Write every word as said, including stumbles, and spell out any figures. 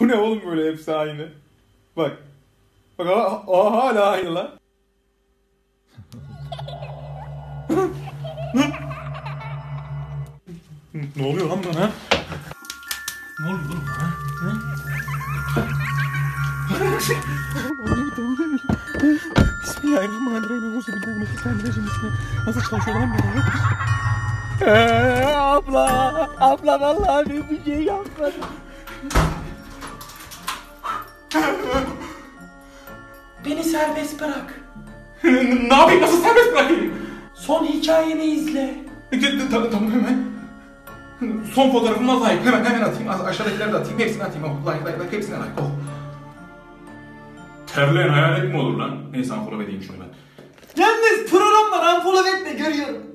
Bu ne oğlum böyle hepsi aynı. Bak. Bak aa, hala aynı lan. Ne oluyor lan bana? Ne oluyor oğlum bana? Bismillahirrahmanirrahim. Nasıl çalışıyor lan böyle? Eee abla, abla vallahi ben bir şey yapmadım. Beni serbest bırak. Ne yapayım, nasıl serbest bırakayım? Son hikayeni izle. Tamam tamam hemen. Son fotoğrafımı like, hemen hemen atayım. Aşağıdakileri de atayım, hepsini atayım. Oh, like like like hepsine like. Oh. Terleyen hayalet mi olur lan? Neyse unfollow edeyim şunu ben. Yalnız programlar unfollow etme görüyorum.